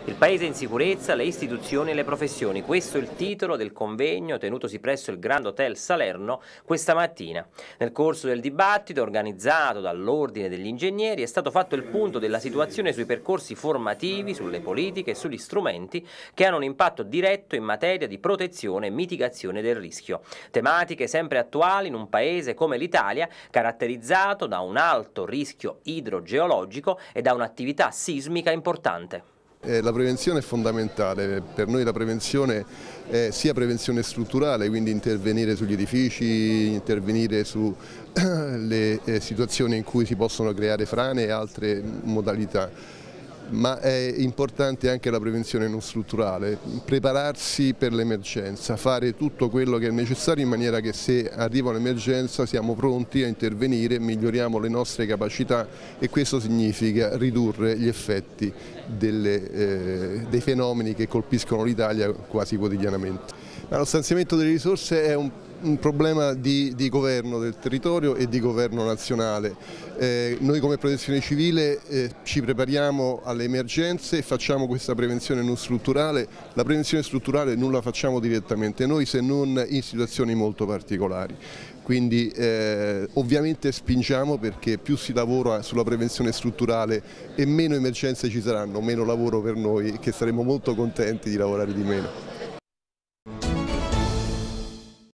Il Paese in sicurezza, le istituzioni e le professioni. Questo è il titolo del convegno tenutosi presso il Grand Hotel Salerno questa mattina. Nel corso del dibattito, organizzato dall'Ordine degli Ingegneri, è stato fatto il punto della situazione sui percorsi formativi, sulle politiche e sugli strumenti che hanno un impatto diretto in materia di protezione e mitigazione del rischio. Tematiche sempre attuali in un paese come l'Italia, caratterizzato da un alto rischio idrogeologico e da un'attività sismica importante. La prevenzione è fondamentale, per noi la prevenzione è sia prevenzione strutturale, quindi intervenire sugli edifici, intervenire sulle situazioni in cui si possono creare frane e altre modalità, ma è importante anche la prevenzione non strutturale, prepararsi per l'emergenza, fare tutto quello che è necessario in maniera che se arriva un'emergenza siamo pronti a intervenire, miglioriamo le nostre capacità e questo significa ridurre gli effetti dei fenomeni che colpiscono l'Italia quasi quotidianamente. Ma lo stanziamento delle risorse è un problema di governo del territorio e di governo nazionale. Noi come protezione civile ci prepariamo alle emergenze e facciamo questa prevenzione non strutturale. La prevenzione strutturale non la facciamo direttamente noi se non in situazioni molto particolari. Quindi ovviamente spingiamo perché più si lavora sulla prevenzione strutturale e meno emergenze ci saranno, meno lavoro per noi che saremo molto contenti di lavorare di meno.